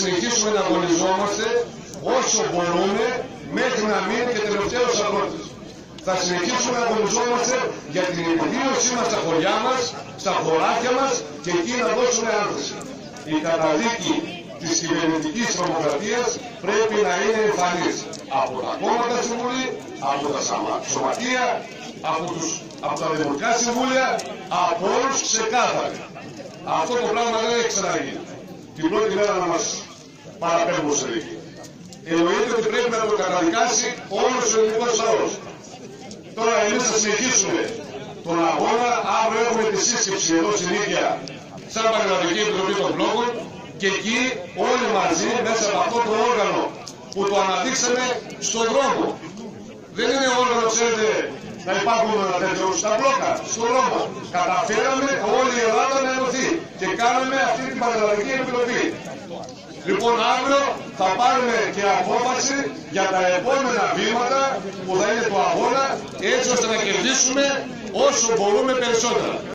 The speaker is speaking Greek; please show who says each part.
Speaker 1: συνεχίσουμε να αγωνιζόμαστε όσο μπορούμε μέχρι να μείνει και τελευταίος αγρότης. Θα συνεχίσουμε να αγωνιζόμαστε για την επιβίωσή μας στα χωριά μας, στα χωράφια μας και εκεί να δώσουμε άνθηση. Η καταδίκη της κυβερνητικής τρομοκρατίας πρέπει να είναι εμφανής από τα κόμματα στη Βουλή, από τα σωματεία, από τα δημοτικά συμβούλια, από όλους ξεκάθαροι. Αυτό το πράγμα δεν έχει ξαναγίνει. Την πρώτη μέρα να μας παραπέμπουν σε δίκη. Εννοείται ότι πρέπει να το καταδικάσει όλος ο ελληνικός λαός. Τώρα εμείς θα συνεχίσουμε τον αγώνα. Αύριο έχουμε τη σύσκεψη εδώ στην ίδια σαν Πανελλαδική Επιτροπή των Μπλόκων και εκεί όλοι μαζί μέσα από αυτό το όργανο που το αναδείξαμε στον δρόμο. Δεν είναι όργανο, ξέρετε, να υπάρχουν τέτοιο στα μπλόκα, στον δρόμο. Καταφέραμε όλη η Ελλάδα να ενωθεί και κάναμε αυτή την Πανελλαδική Επιτροπή. Λοιπόν, αύριο θα πάρουμε και απόφαση για τα επόμενα βήματα που θα είναι το αγώνα, έτσι ώστε να κερδίσουμε όσο μπορούμε περισσότερα.